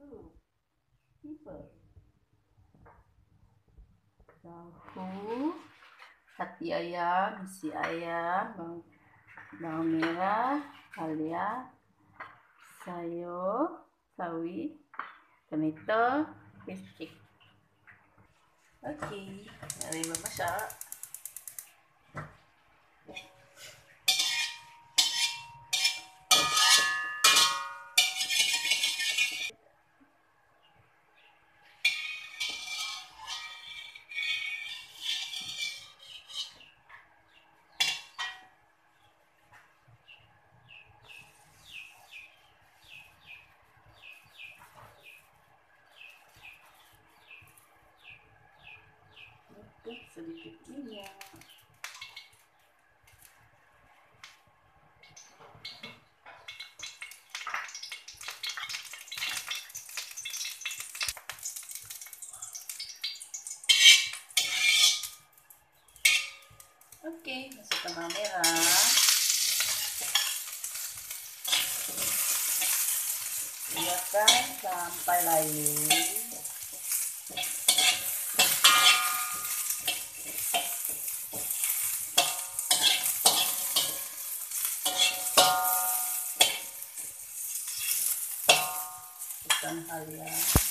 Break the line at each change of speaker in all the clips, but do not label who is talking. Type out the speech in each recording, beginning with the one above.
People. Tahu, hati ayam, isi ayam, bawang merah, halia, sayur, sawi, tomato, fish. Oke, mari memasak. Sedikit minyak. Oke, masukkan bawang merah. Biarkan sampai layu. Masukkan halia.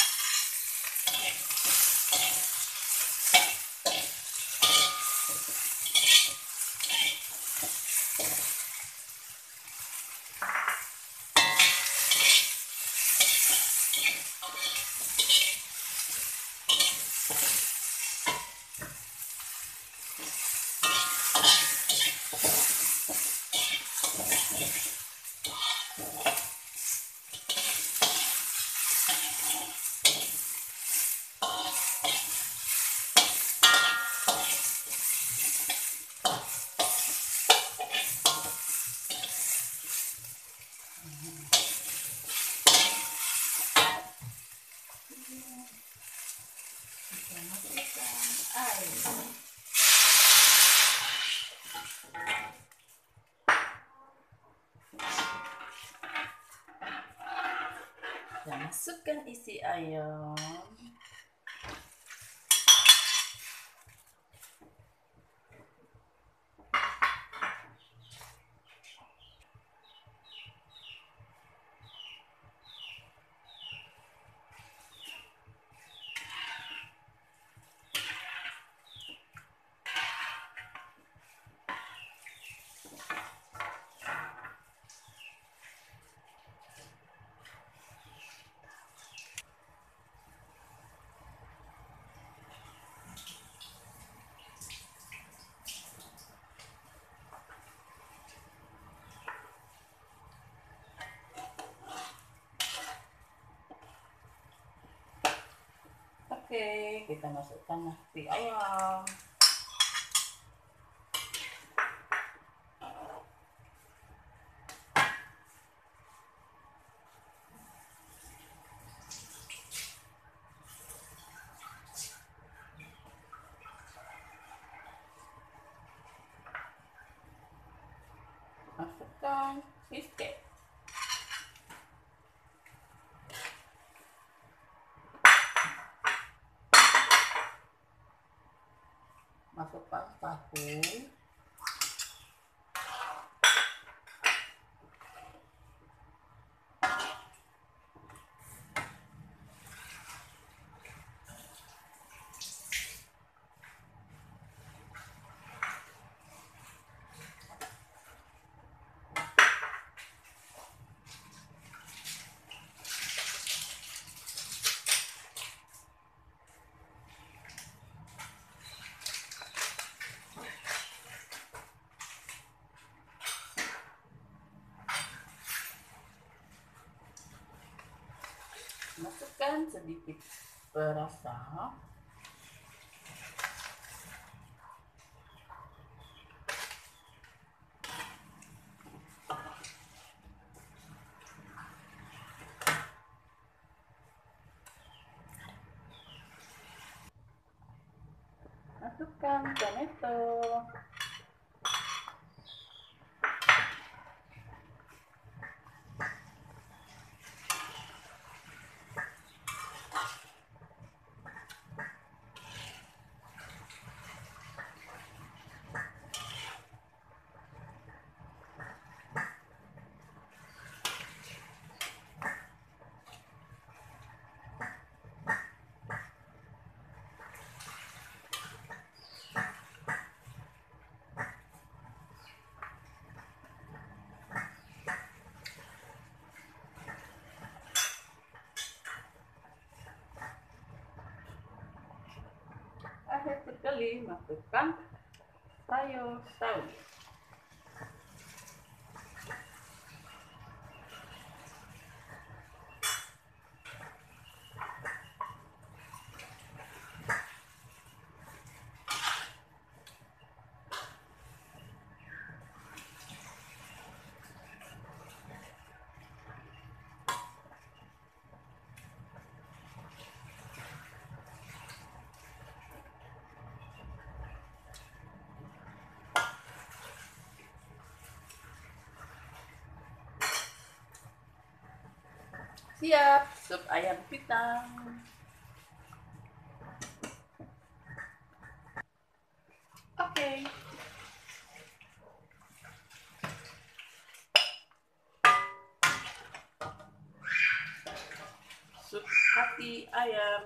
Dan masukkan isi ayam. Oke, kita masukkan nasi ayam. Masukkan fish cake. Masukkan tahu. Masukkan sedikit perasa. Masukkan tomato. terakhir sekali masukkan sayur sawi. Siap sup ayam pitang. Oke. Sup hati ayam.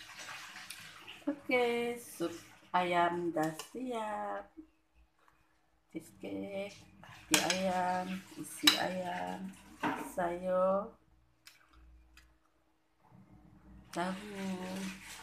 Oke, sup ayam udah siap. Cheesecake, hati ayam, isi ayam, sayur, tahu.